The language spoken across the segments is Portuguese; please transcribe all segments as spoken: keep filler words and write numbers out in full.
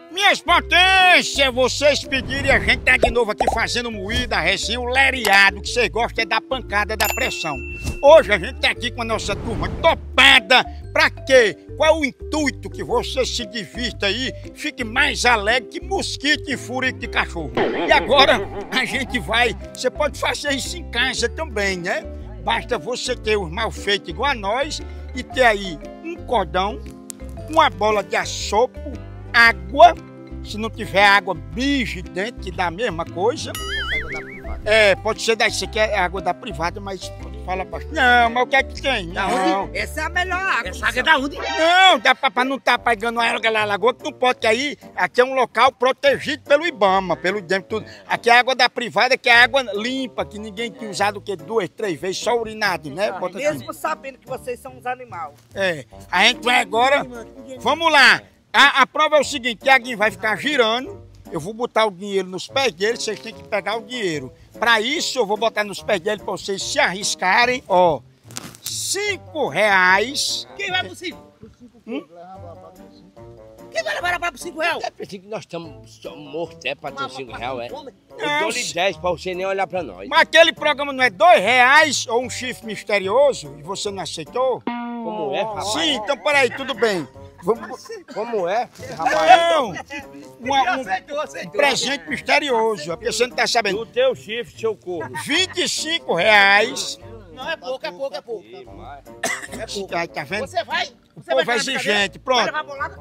Minhas potências, vocês pedirem, a gente tá de novo aqui fazendo moída, recinho lereado, que vocês gostam é da pancada da pressão. Hoje a gente tá aqui com a nossa turma topada. Pra quê? Qual é o intuito? Que você se divirta aí, fique mais alegre que mosquito e furico de cachorro. E agora a gente vai, você pode fazer isso em casa também, né? Basta você ter os mal feitos igual a nós e ter aí um cordão, uma bola de assopo, água, se não tiver água, bicho dentro, que dá a mesma coisa. É, pode ser daí, você quer água da privada, mas fala pra... Não, mas o que é que tem? Não. Essa é a melhor água. Essa água é da onde? Não, dá pra, pra não estar tá pegando a água da lagoa, que não pode, que aí aqui é um local protegido pelo Ibama, pelo dentro tudo. Aqui é a água da privada, que é água limpa, que ninguém tem usado o quê? Duas, três vezes, só urinado, né? Bota Mesmo aqui. sabendo que vocês são uns animais. É, a gente vai agora... Vamos lá. A, a prova é o seguinte, Tiaguinho vai ficar girando, eu vou botar o dinheiro nos pés dele, vocês têm que pegar o dinheiro. Para isso, eu vou botar nos pés dele para vocês se arriscarem, ó, cinco reais. Quem vai por cinco? Hum? Quem vai levar a para por cinco reais? É pensei que nós estamos mortos, é, para ter cinco reais, é. Não, Eu dou-lhe dez para você nem olhar para nós. Mas aquele programa não é dois reais ou um chifre misterioso e você não aceitou? Como é, rapaz? Sim, então peraí, tudo bem. Vamos... Como é, rapaz? Não! Uma, um presente misterioso, porque você não tá sabendo. Do teu chifre, seu corpo. vinte e cinco reais. Não, é pouco, é pouco, é pouco. É pouco. Aí, tá vendo? Você vai? O Você povo vai é exigente, pronto. Vai levar a bolada?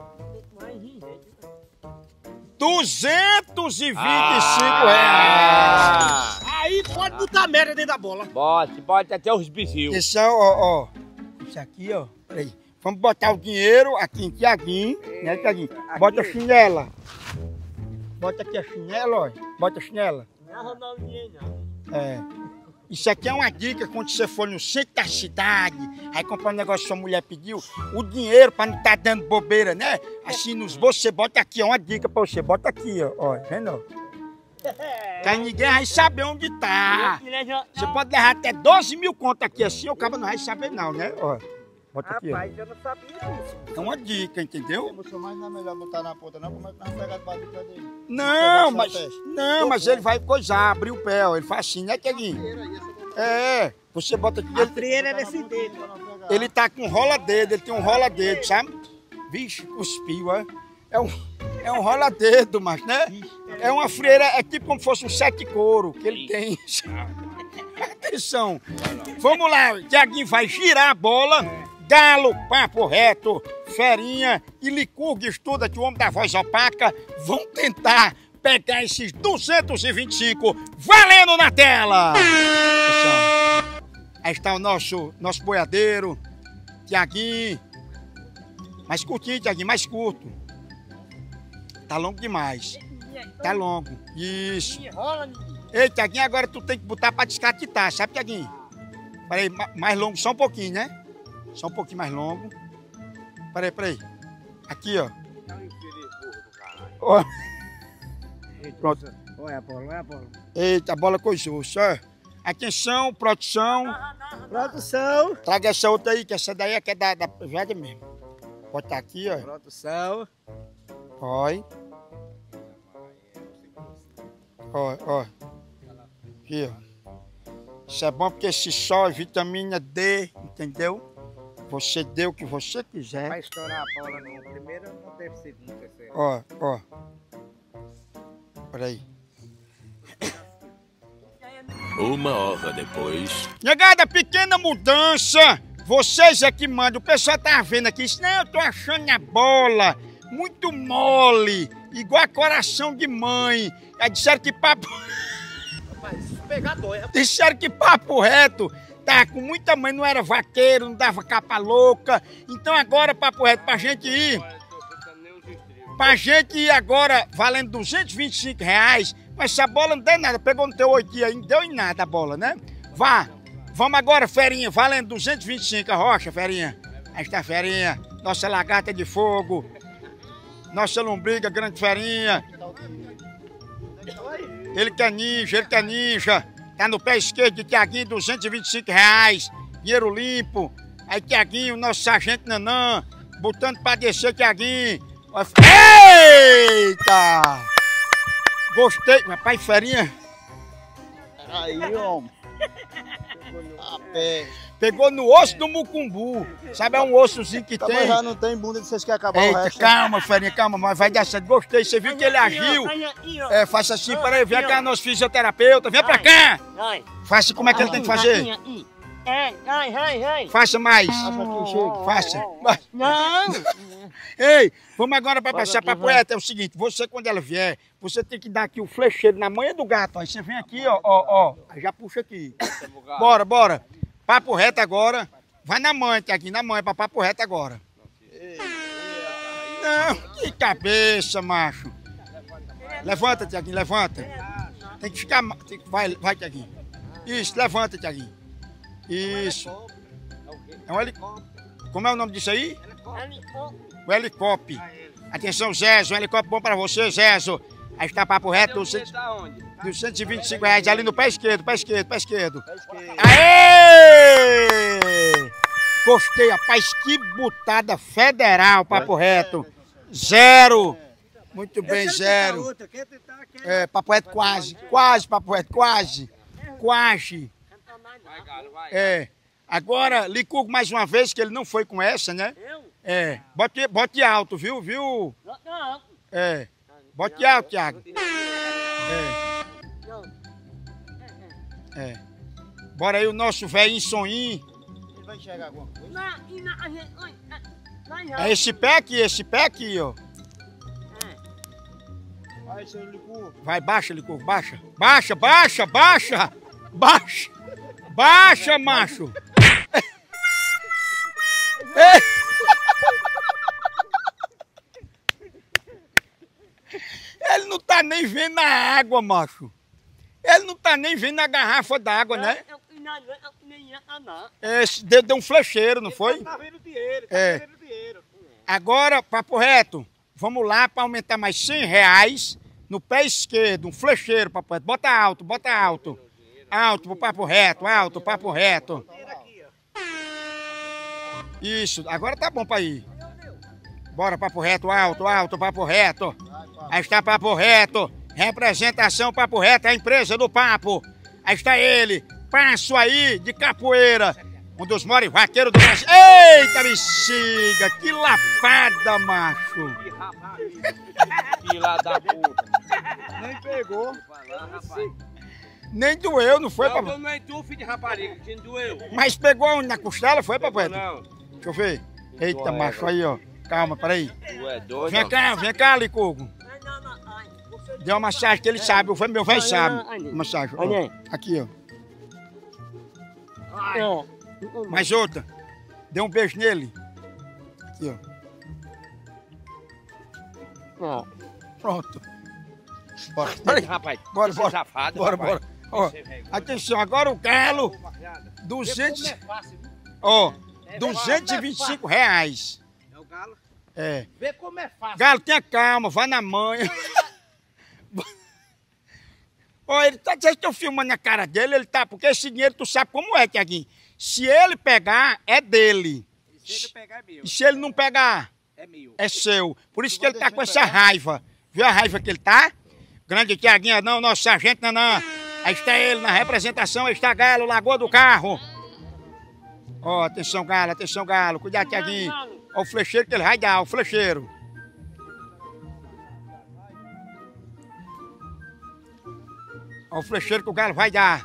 duzentos e vinte e cinco Ah! reais. Aí pode botar merda dentro da bola. Bote, bote até os bizios. Isso, ó, ó. Isso aqui, ó. Peraí. Vamos botar o dinheiro aqui em Tiaguinho, né, Tiaguinho? Bota a chinela. Bota aqui a chinela, ó. Bota a chinela. Não é roubar o dinheiro, não. É. Isso aqui é uma dica quando você for no centro da cidade, aí comprar um negócio que sua mulher pediu, o dinheiro pra não tá dando bobeira, né? Assim nos bolsos, você bota aqui, ó, uma dica pra você, bota aqui, ó, ó, vendo? Que aí ninguém vai saber onde tá. Você pode levar até doze mil contas aqui assim, o cara não vai saber não, né? Ó, bota aqui, ó. Rapaz, eu não sabia disso. É uma dica, entendeu? Mas não é melhor botar na ponta não, como é que nós pegamos a barriga dele? Não, mas, não, mas ele vai coisar, abrir o pé, ó, ele faz assim, né, Tiaguinho? É, você bota aqui, A ele, frieira é desse dedo. ele tá com rola-dedo, ele tem um rola-dedo, sabe? Vixe, cuspiu, ó. É um, é um rola-dedo, mas, né? É uma frieira, é tipo como se fosse um sete couro que ele tem. Atenção, vamos lá, Tiaguinho vai girar a bola. Galo, papo reto, ferinha e licurgo estuda que o homem da voz opaca vão tentar pegar esses duzentos e vinte e cinco valendo na tela! Pessoal, aí está o nosso, nosso boiadeiro, Tiaguinho. Mais curtinho, Tiaguinho, mais curto. Tá longo demais. Tá longo. Isso. Ei, Tiaguinho, agora tu tem que botar pra descatitar, sabe, Tiaguinho? Peraí, mais longo, só um pouquinho, né? Só um pouquinho mais longo. Peraí, peraí. Aqui, ó. Ó. Pronto. Olha a bola, olha a bola. Eita, a bola coisou, só. Atenção, produção. Produção. Traga essa outra aí, que essa daí é que é da, da velha mesmo. Botar aqui, ó. Produção. Ó. Ó, ó. Aqui, ó. Isso é bom porque esse sol é vitamina D, entendeu? Você deu o que você quiser. Vai estourar a bola no primeiro, não deve ser segundo, terceiro. Ó, ó. Peraí. Uma hora depois. Negada, pequena mudança. Vocês é que mandam. O pessoal tá vendo aqui. Isso, não, eu tô achando a bola muito mole, igual a coração de mãe. Aí disseram que papo... Mas pegador, é. Disseram que papo reto tá com muita mãe, não era vaqueiro, não dava capa louca. Então agora, papo reto, pra gente ir... Pra gente ir agora valendo duzentos e vinte e cinco reais, mas essa bola não deu nada, pegou no teu oito aí, não deu em nada a bola, né? Vá, vamos agora, Ferinha, valendo duzentos e vinte e cinco, a rocha, Ferinha. Aí está a Ferinha, nossa lagarta de fogo, nossa lombriga, grande Ferinha. Ele que é ninja, ele que é ninja. Tá no pé esquerdo de Tiaguinho, duzentos e vinte e cinco reais, dinheiro limpo. Aí Tiaguinho, nosso sargento Nanã, botando pra descer Tiaguinho. Eita! Gostei. Rapaz, ferinha. Aí, homem. A pé. Pegou no osso do mucumbu. Sabe, é um ossozinho que Também tem. já não tem bunda, vocês querem acabar o Eita, resto. calma, ferinha, calma, mas vai dar certo. Gostei, você viu que ele agiu? É, faça assim, peraí, vem cá, nosso fisioterapeuta, vem pra cá. Faça como é que ele tem que fazer. Faça mais. Faça. Não! Ei, vamos agora para passar pra poeta. É o seguinte, você quando ela vier, você tem que dar aqui o flecheiro na manha do gato. Aí você vem aqui, ó, ó, ó. Aí já puxa aqui. Bora, bora. Papo reto agora. Vai na manha, Tiaguinho, na manha, pra papo reto agora. Não, que cabeça, macho. Levanta, Tiaguinho, levanta. Tem que ficar... Tem que... Vai, vai, Tiaguinho. Isso, levanta, Tiaguinho. Isso. É um helicóptero. Como é o nome disso aí? O helicóptero. Atenção, Zezo, um helicóptero bom pra você, Zezo. Aí está papo reto dos cento e vinte e cinco reais, ali no pé esquerdo, pé esquerdo, pé esquerdo. Aê! Gostei, rapaz, que butada federal, papo reto. Zero. Muito bem, zero. É, papo reto quase, quase, papo reto, quase. Quase. É. Agora, Licurgo mais uma vez, que ele não foi com essa, né? É. Bote, bote alto, viu? Viu? É. Bote alto, Thiago. É. É. Bora aí o nosso velhinho soninho. Ele vai enxergar alguma coisa? É esse pé aqui, esse pé aqui, ó. Vai, seu Licurgo. Vai, baixa, Licurgo, baixa. Baixa, baixa, baixa. Baixa. Baixa, macho. Ei. Ele não tá nem vendo a água, macho. Ele não tá nem vendo a garrafa d'água, né? Esse dedo deu um flecheiro, não foi? Tá vendo dinheiro, tá É. vendo dinheiro. Agora, papo reto, vamos lá para aumentar mais cem reais no pé esquerdo, um flecheiro, papo reto. Bota alto, bota alto. Alto pro papo reto, alto, papo reto. Isso, agora tá bom pra ir. Bora, papo reto, alto, alto, papo reto. Aí está papo reto. Representação papo reto, a empresa do papo. Aí está ele, Passo aí de Capoeira. Um dos maiores vaqueiros do Brasil. Eita, bexiga, que lapada, macho. Filha da puta. Nem pegou. Nem doeu, não foi, Não, papai? não é tu, filho de rapariga, que não doeu. Mas pegou onde? Na costela, foi, papai? Não, Deixa eu ver. Eita, Doeu, macho, aí, ó. Calma, peraí. tu é doido. Vem cá, vem cá, Licurgo. Deu uma massagem que ele sabe, o meu velho sabe. Massagem, ó. Aqui, ó. Mais outra. Deu um beijo nele. Aqui, ó. Pronto. Bora, Olha, rapaz, bora, você é bora. safado, Bora, rapaz. bora. Ó, atenção, agora o galo. duzentos. Ó, duzentos e vinte e cinco reais. É o galo. É. Vê como é fácil. Galo, tenha calma, vai na manha. Ó, ele tá, vocês estão filmando a cara dele, ele tá, porque esse dinheiro tu sabe como é, Tiaguinho. Se ele pegar, é dele. Se ele pegar é meu. E se ele não pegar, É meu. é seu. Por isso que ele tá com essa raiva. Viu a raiva que ele tá? Grande Tiaguinho, não, nosso sargento Nanã. Aí está ele na representação, aí está Galo, Lagoa do Carro. Ó, atenção, Galo, atenção, Galo. Cuidado, Tiaguinho. Ó o flecheiro que ele vai dar, o flecheiro. Ó o flecheiro que o Galo vai dar.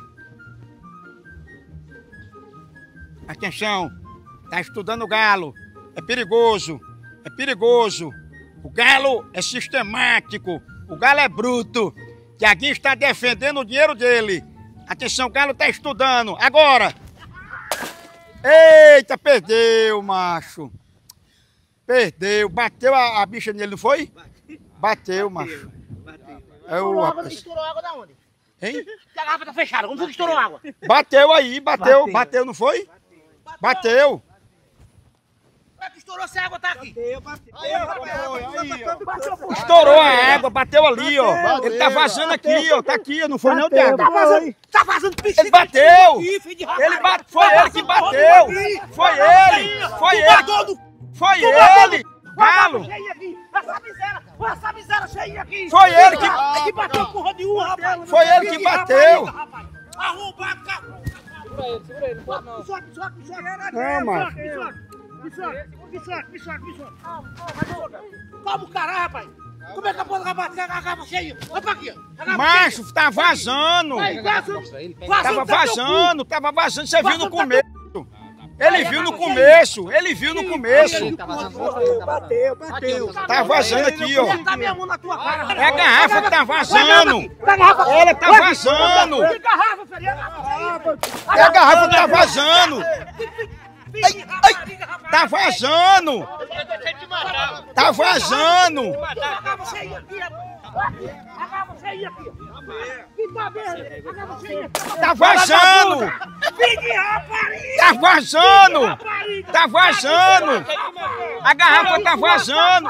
Atenção, tá estudando o Galo. É perigoso, é perigoso. O Galo é sistemático, o Galo é bruto. Tiaguinho está defendendo o dinheiro dele. Atenção, o Galo tá estudando. Agora! Eita, perdeu, macho. Perdeu. Bateu a, a bicha nele, não foi? Bateu, macho. É o rapaz. Estourou água da onde? Hein? A garrafa tá fechada, como foi que estourou água? Bateu aí, bateu, Bateu. bateu, não foi? Bateu. Como é que estourou se a água tá aqui? Bateu, bateu. Aí, ó. Estourou a água, bateu ali, ó. Bateu, Ele tá vazando aqui, ó. Tá aqui, ó. Não foi não, Tiago? Tá fazendo, tá fazendo piscina. Ele bateu! aqui, filho de Ele rapariga. bate, foi ele que bateu! Foi ele! Foi Tu bateu ele! no... Foi Tu bateu ele! Galo? Essa miséria, essa miséria cheia aqui. Foi ele que... Que bateu com o rodeio, rapaz. Foi ele que bateu. Arrombado, cara. Segura ele, segura ele, não pode não. Me sobe, me sobe, me sobe. Não, mano. Me sobe, me sobe, me sobe, me sobe, me sobe. Calma o caralho, rapaz. Como é que a porra da garrafa, a garrafa cheia? Olha pra aqui, ó. Macho, tá vazando. Tava vazando, tava vazando, você viu no começo. Ele viu no começo, ele viu no começo. Bateu, bateu. Tá vazando aqui, ó. Tá minha mão na tua cara. É a garrafa que tá vazando. Tá garrafa. Ela tá vazando. Que garrafa, filho? É a garrafa que tá vazando. Ai, ai, tá vazando. Tá vazando. A garrafa cheia aqui, a garrafa cheia aqui. Que tá vendo? A garrafa cheia aqui. Tá vazando. Filho de rapariga. Tá vazando. Tá vazando. A garrafa tá vazando.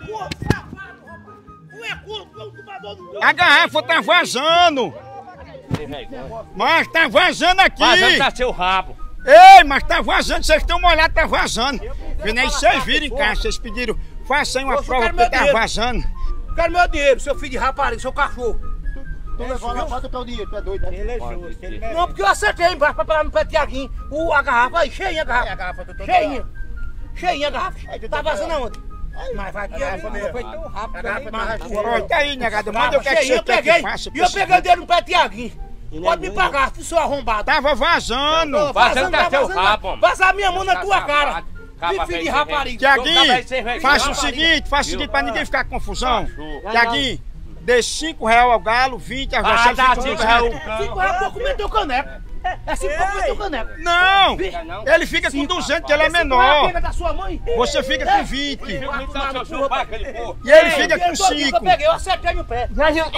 A garrafa tá vazando. Mas tá vazando aqui. Vazando tá seu rabo. Ei, mas tá vazando, vocês estão molhados, tá vazando. E nem vocês viram em casa, vocês pediram, façam uma prova porque tá vazando. Quero meu dinheiro, seu filho de rapariga, seu cachorro. Tu levou na foto pelo dinheiro, tu é doido, né? Ele é justo. Não, porque eu acertei embaixo pra parar no pé de Tiaguinho. O, a garrafa aí, cheinha a garrafa. É, a garrafa tá toda Cheinha. Cheinha a garrafa. Aí tu Tá tá vazando aonde? Mas vai aqui, garrafa ali. mesmo. Foi tão rápido. A garrafa mas- tá Olha, tá aí, negada, manda o que é que cheinha, você eu quer peguei. que faça. E eu peguei dele no pé de Tiaguinho. Pode me pagar, tu seu arrombado. Tava vazando. Vazando tá seu rabo, homem. Vazar minha mão na tua cara. Acaba Que filho de bem, rapariga. Tiaguinho, faça o seguinte, faça o seguinte pra ninguém ficar com confusão. Tiaguinho, dê cinco reais ao galo, vinte a Ah, você. dá cinco cinco reais. reais. Cinco reais pra comer teu caneco. É cinco reais pra comer teu caneco. Não, ele fica com duzentos, que ele é menor. Pega da sua mãe. Você fica com vinte. Então, seu seu pai, aquele porco. E ele fica com Eu cinco. peguei, eu acertei no pé.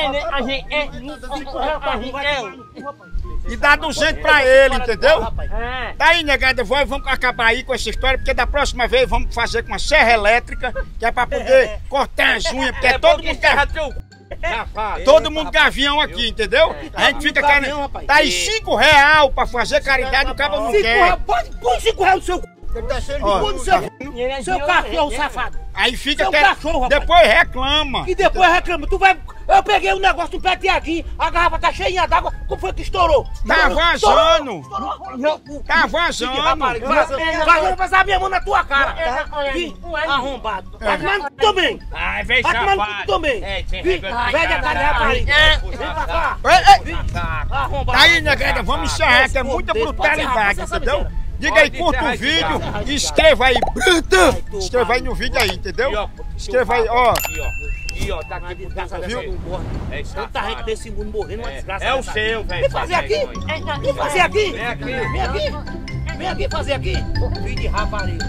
E dá duzentos pra ele, entendeu? É. Tá aí, negada, vó, vamos acabar aí com essa história, porque da próxima vez vamos fazer com uma serra elétrica, que é pra poder cortar as unhas, porque é todo mundo terra quer. teu safado. Todo mundo gavião aqui, entendeu? A gente fica querendo. Tá aí cinco real pra fazer caridade, o cara não Cinco reais, quer. pode põe cinco reais no seu c. Ele tá cheio de Ó. Põe no seu seu cachorro safado. Aí fica Seu querendo. cachorro, rapaz. Depois reclama. E depois reclama. Tu vai. Eu peguei um negócio do pé de Tiaguinho, a garrafa tá cheinha d'água. Como foi que estourou? Tá Estourou, vazando. estourou. Tá vazando. Rapaz, vai vazar minha mão na tua cara. Vi, arrombado. Vai tomar também. Ai, vem Vai tomar safado. também. É, tem Vi, raiva. velha cara de rapariga. Vem pra cá. Ei, ei. Arrombado. Tá aí, negada, vamos encerrar, que é muita brutalidade, entendeu? Diga aí, curta o vídeo e escreva aí, bruta! Escreva aí no vídeo aí, entendeu? Escreva aí, ó. Aqui, ó. Aqui, ó, tá aqui por dentro, Viu? É Tanta gente desse mundo morrendo, uma desgraça. É o dessa. seu, velho. Vem fazer aqui. Vem fazer aqui. Vem aqui. Vem aqui. Vem aqui fazer aqui. Filho de rapariga.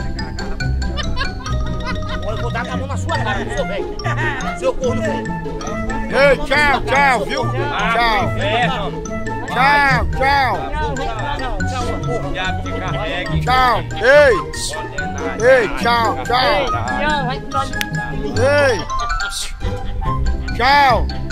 Olha, eu vou dar a mão na sua cara, seu velho. Seu corno velho. Ei, tchau, tchau, viu? Tchau, É, mano. tchau, tchau, Já te carregue. tchau. Ei, ei, tchau, tchau. Ei, tchau.